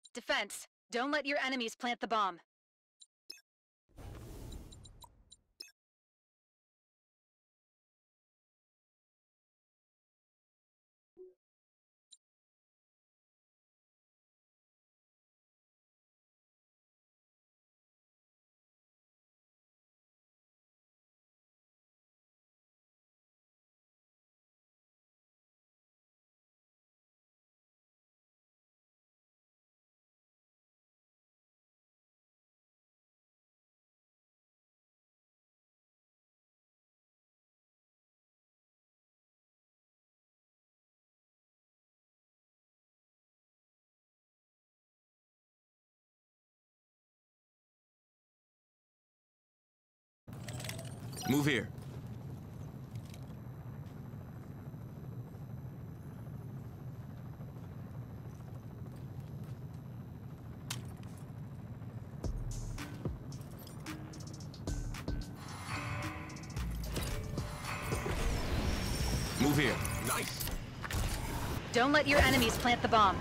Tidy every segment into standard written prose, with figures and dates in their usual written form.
Defense, don't let your enemies plant the bomb. Move here. Move here. Nice. Don't let your enemies plant the bomb.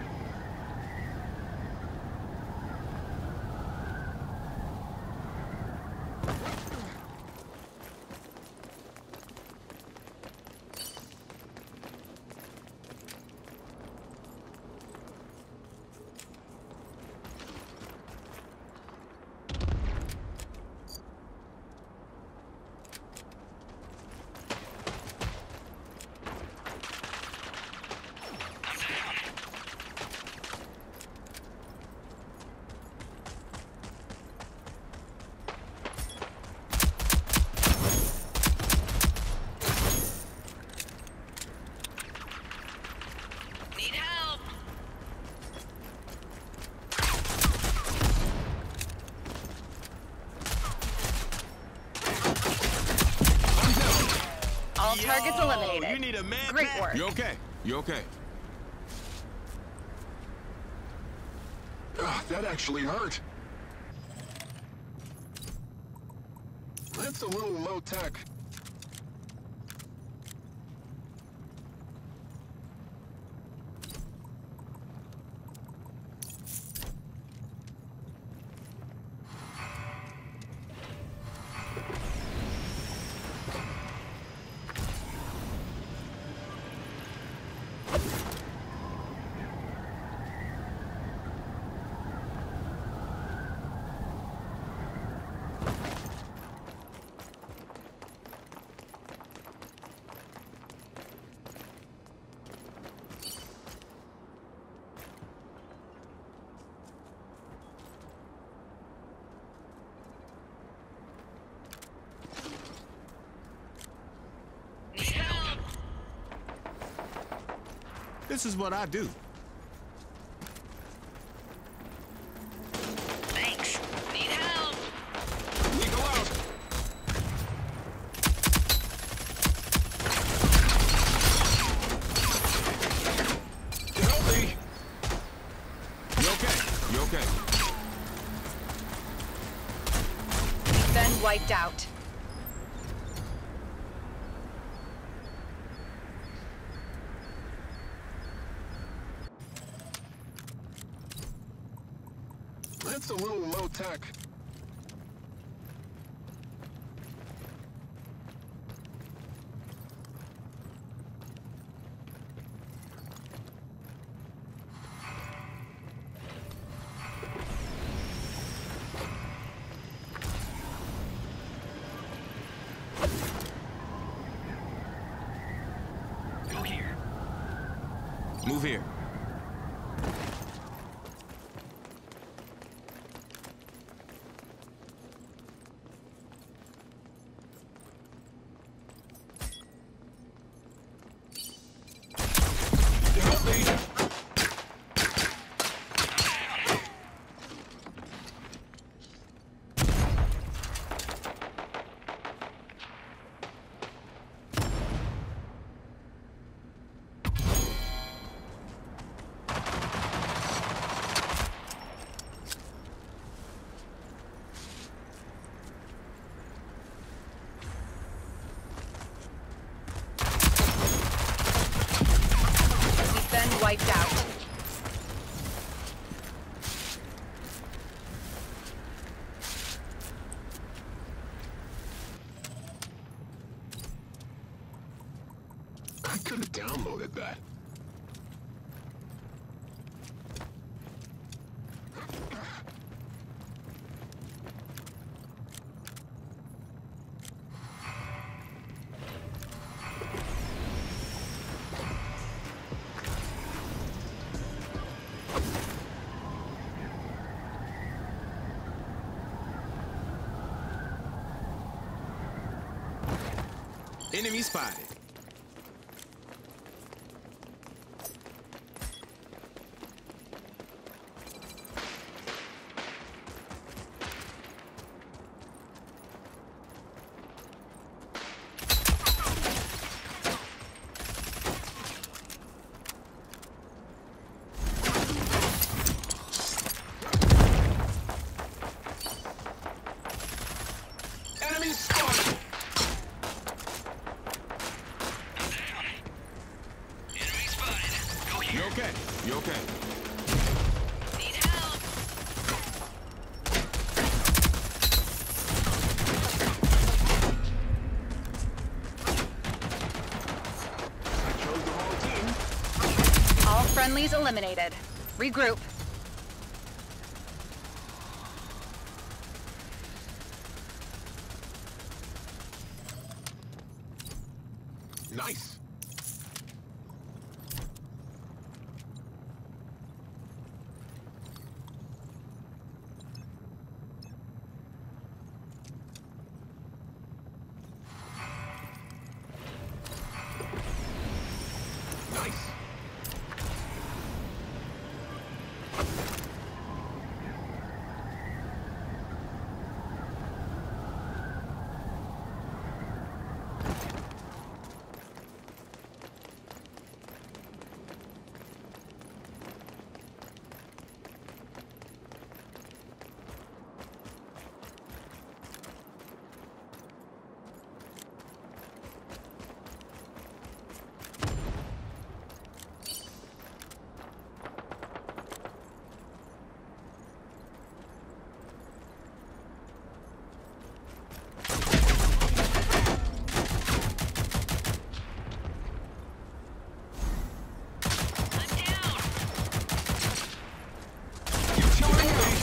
Need help! All targets eliminated. You need a man. Great work. You okay? You okay? That actually hurt. That's a little low tech. Need help! This is what I do. Thanks. Need help! We go out. Help me! You okay? You okay? Been wiped out. That's a little low tech. Go here. Move here. Help me! We've been wiped out. could have downloaded that. Enemy spotted. Enemy spotted! Enemy spotted. Go You here. okay? You okay? Need help. I chose the wrong team. All friendlies eliminated. Regroup. Nice. Nice. I'm down. You're killing me.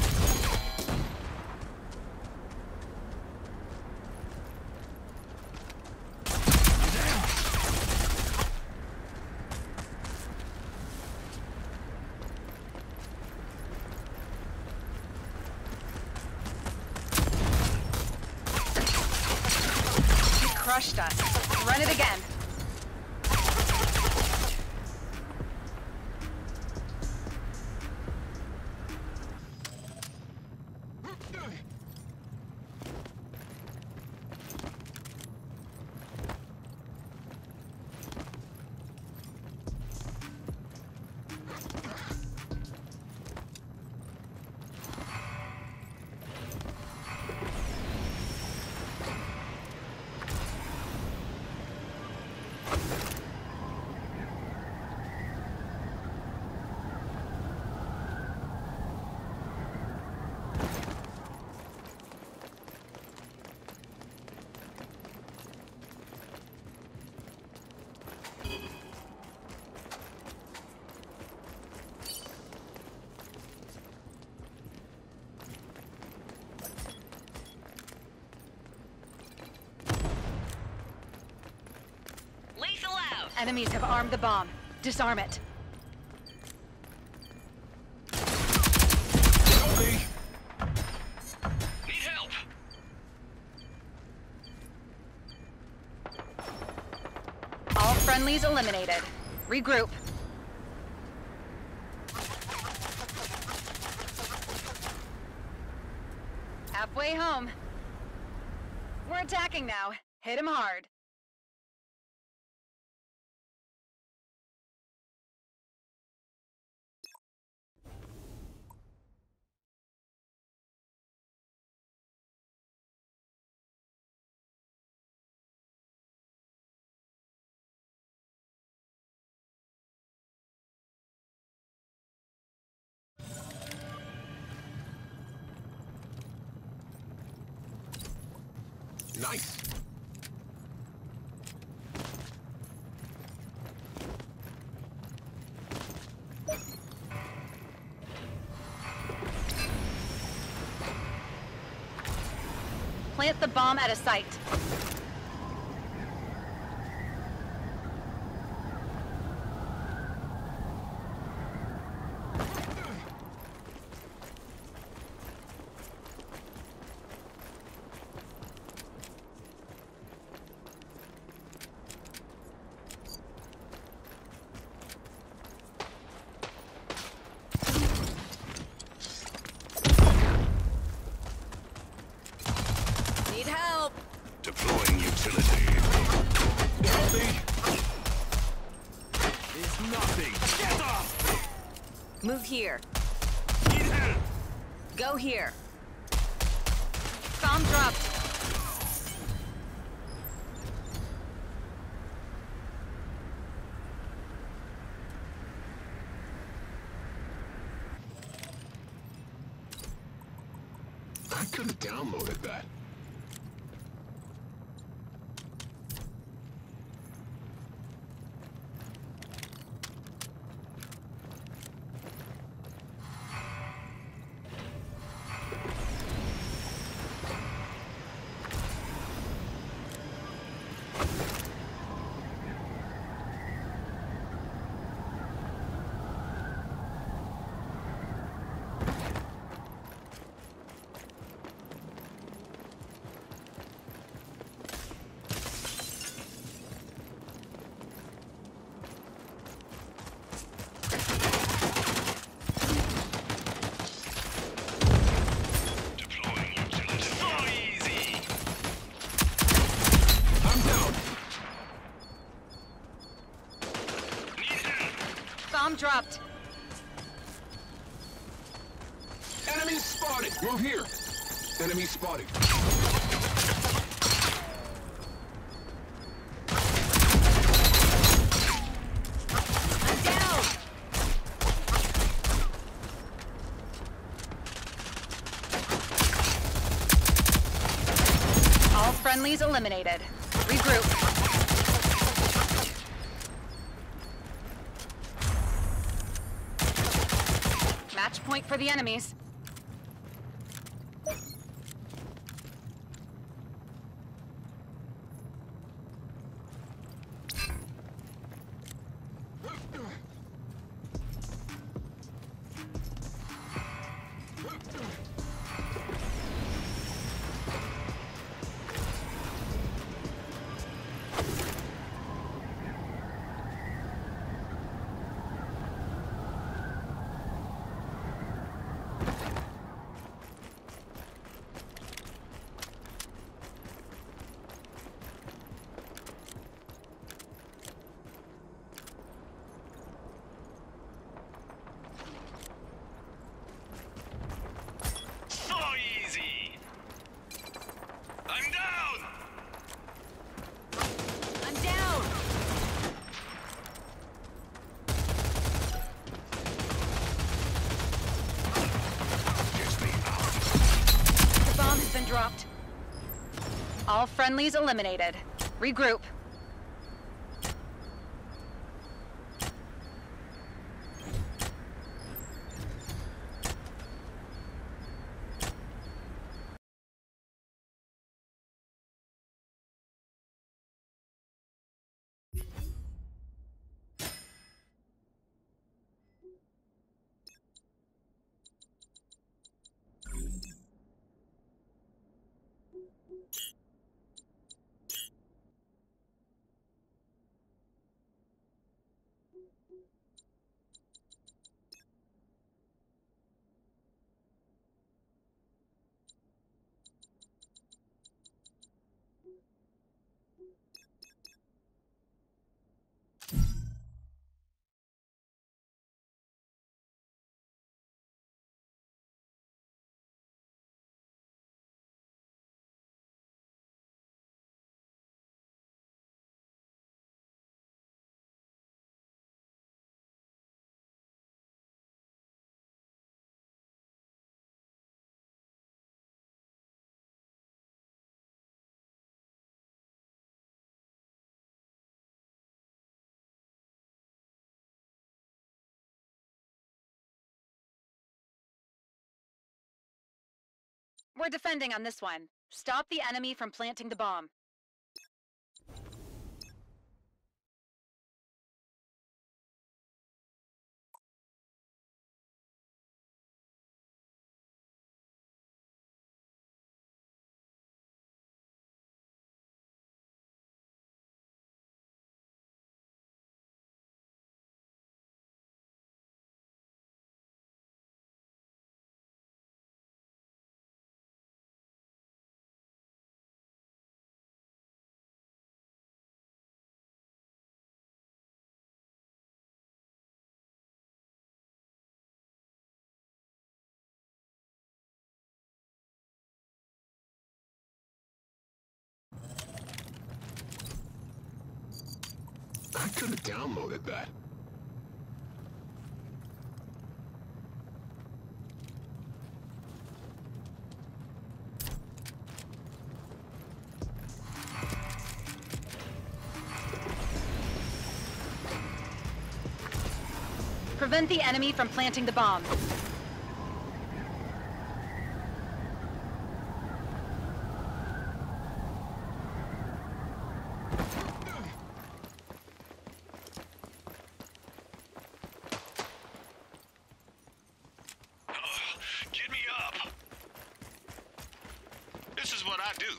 You crushed us. Run it again. Lethal out. Enemies have armed the bomb. Disarm it. Help me. Need help. All friendlies eliminated. Regroup. Halfway home. We're attacking now. Hit him hard. Nice. Plant the bomb at a site. Need help. Deploying utility. Help me! It's nothing. Get off! Move here. Need help! Go here. Bomb dropped. I could have downloaded that. Bomb dropped. Enemy spotted! Move here! Enemy spotted. I'm down. All friendlies eliminated. Regroup. Match point for the enemies. So easy. I'm down. I'm down. The bomb has been dropped. All friendlies eliminated. Regroup. We're defending on this one. Stop the enemy from planting the bomb. I could have downloaded that. Prevent the enemy from planting the bomb. Get me up. This is what I do.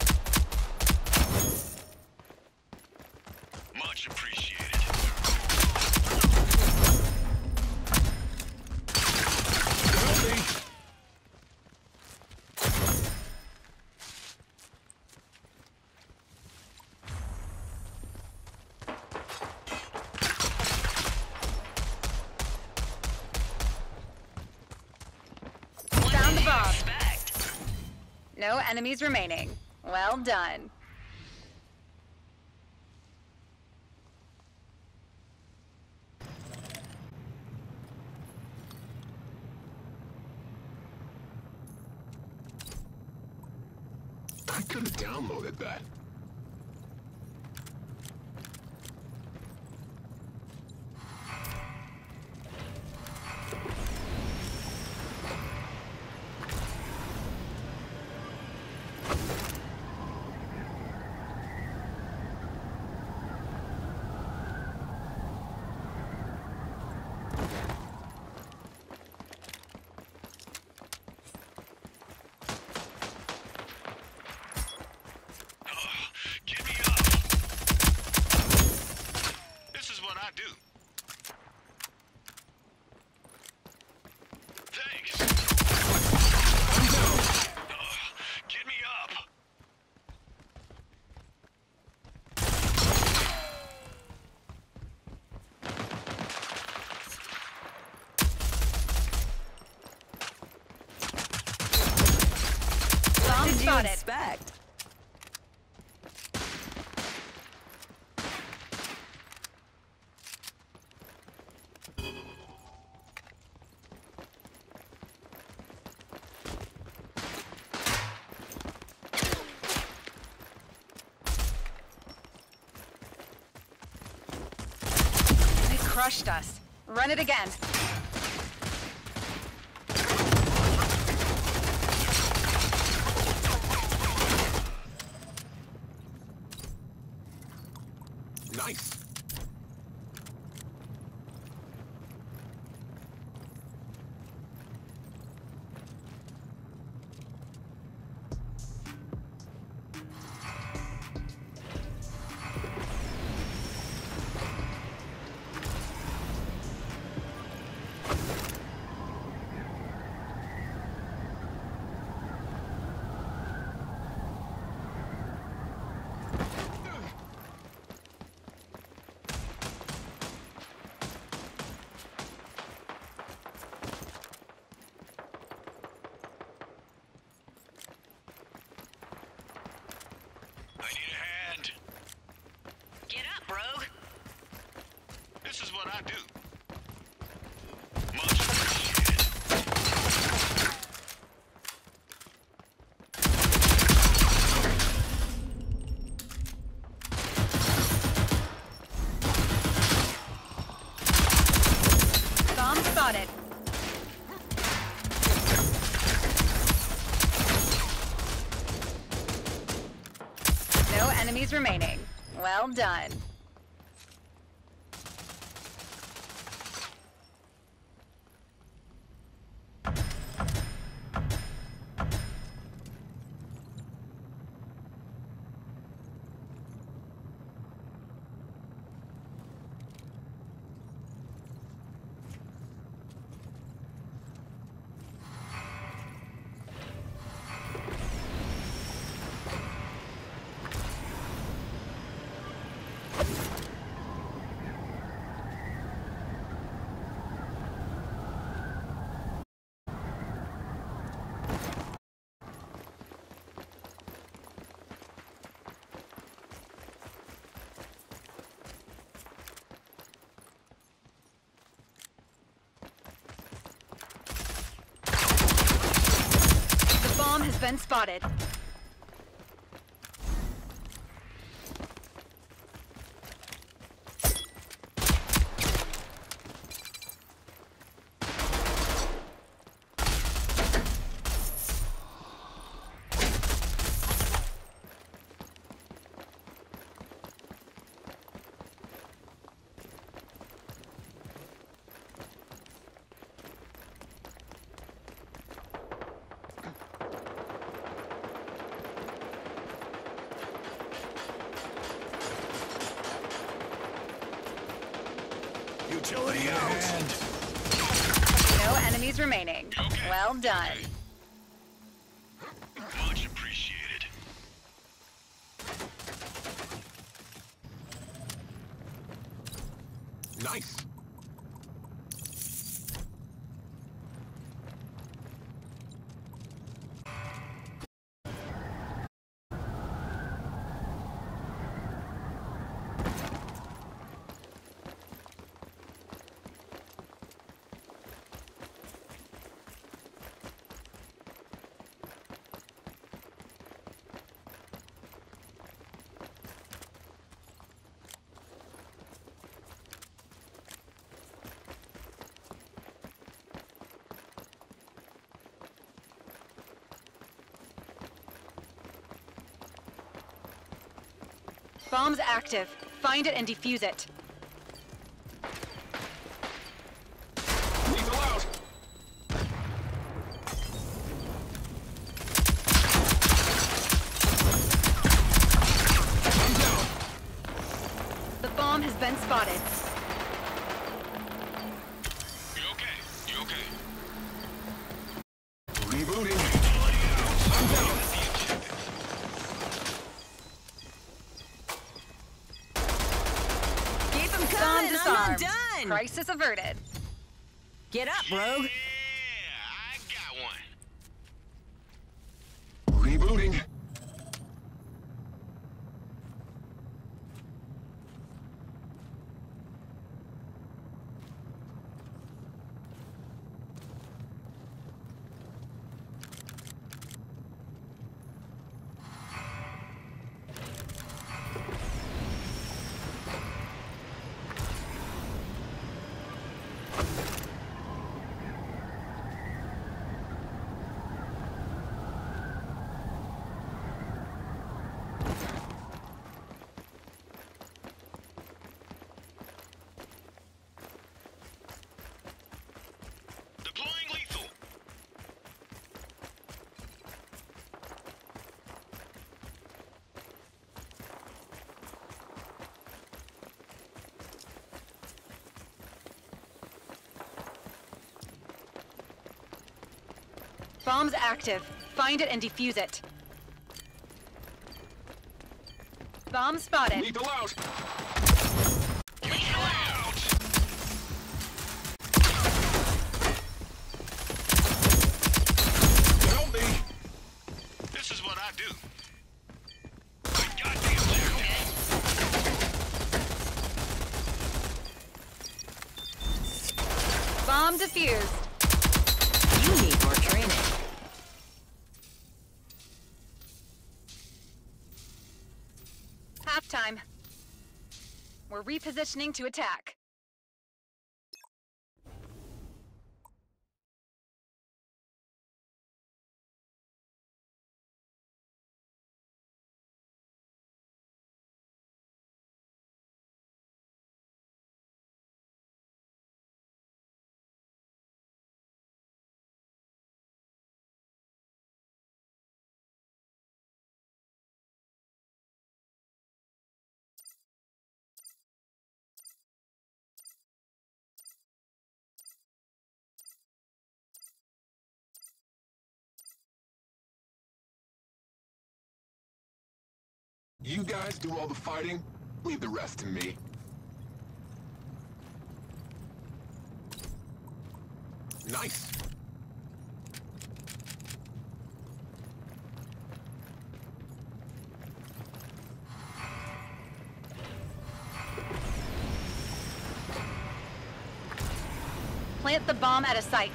Much appreciated. Found the bomb. No enemies remaining. Well done. I could have downloaded that. Get me up. This is what I do. Thanks. Get me up. Bomb Did you spotted. expect? They crushed us. Run it again. Nice. I need a hand. Get up, rogue. This is what I do. Much appreciated. Bomb spotted. enemies remaining. Well done. The bomb has been spotted. Utility out. No enemies remaining. Okay. Well done. Much appreciated. Nice. Bomb's active. Find it and defuse it. Lethal out. I'm down. The bomb has been spotted. You okay? You okay? Rebooting. Utility out. I'm down. The objective. Keep them Bomb coming. I'm not disarmed. done. Crisis averted. Get up, Rogue. Yeah, I got one. Rebooting. Deploying lethal. Bomb's active. Find it and defuse it. Bomb spotted. Lethal out. Utility out. Help me. This is what I do. Goddamn jacket. Bomb defused. You need more training. Halftime. We're repositioning to attack. You guys do all the fighting, leave the rest to me. Nice. Plant the bomb at a site.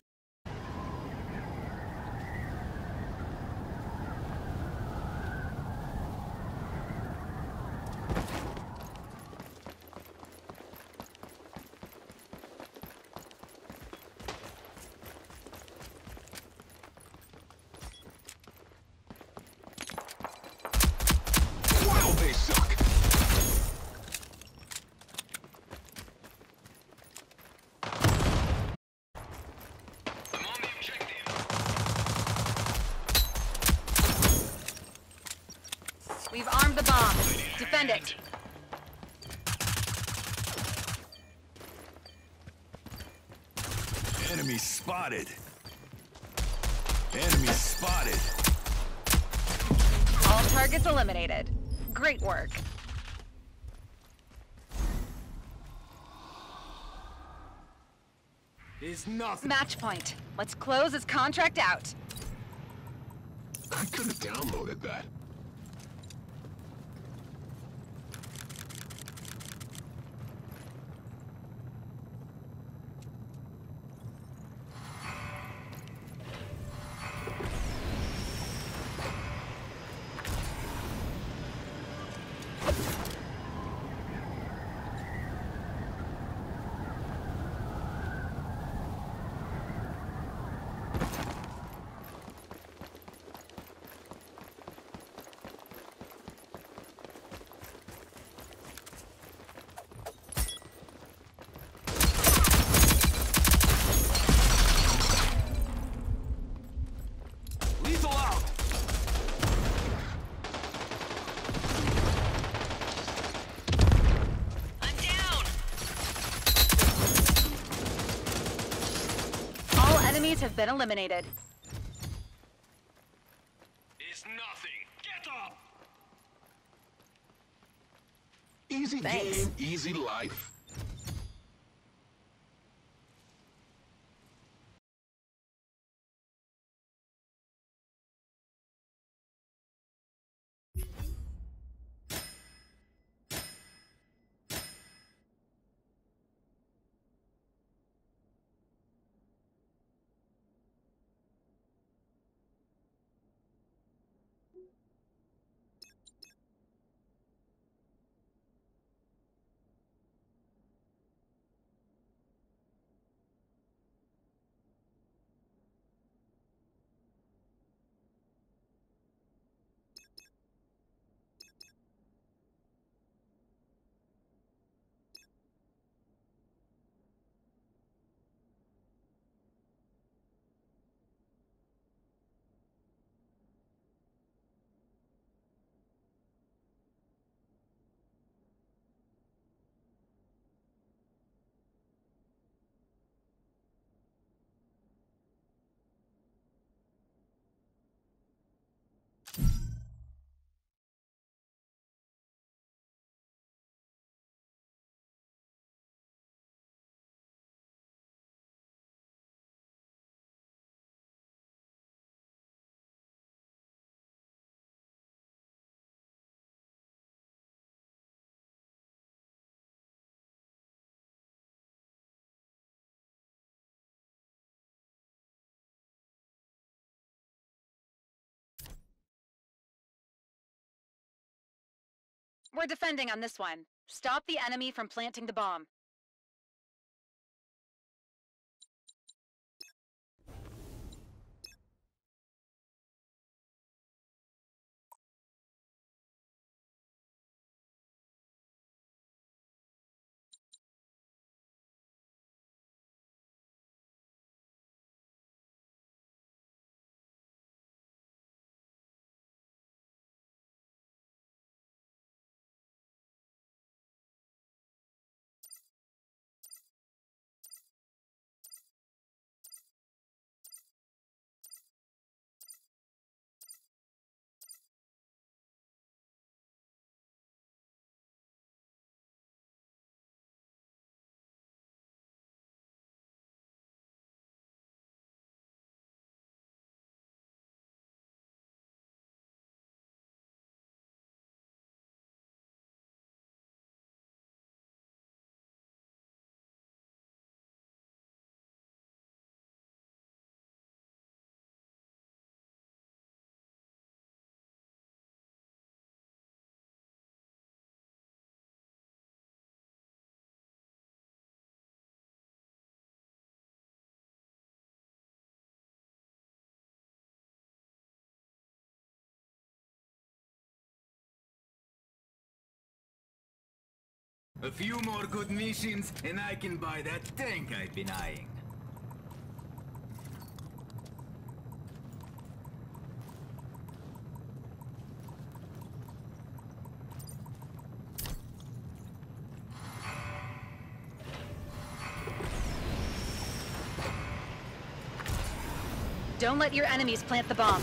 Wow, they suck! I'm on the objective. We've armed the bomb. Defend it. Enemy spotted. Enemy spotted. All targets eliminated. Great work. Is nothing. Match point. Let's close this contract out. I could have downloaded that. Lethal out. I'm down. All enemies have been eliminated. Is nothing. Get up. Easy Thanks. game, easy life. We're defending on this one. Stop the enemy from planting the bomb. A few more good missions, and I can buy that tank I've been eyeing. Don't let your enemies plant the bomb.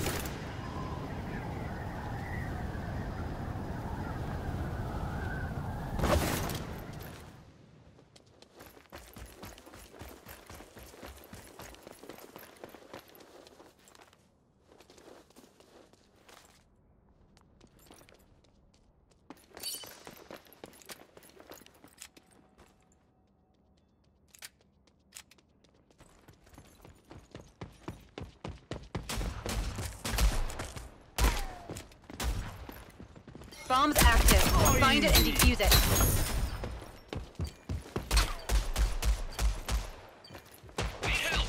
Bomb's active. Find it and defuse it. Need help.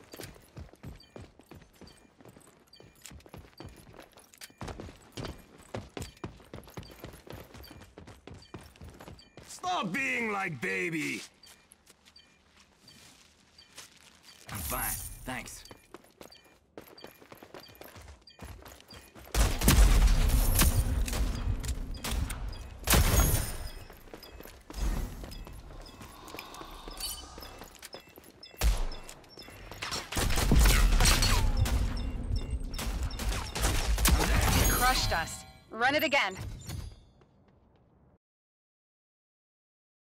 Stop being like baby. I'm fine, thanks. Crushed us. Run it again.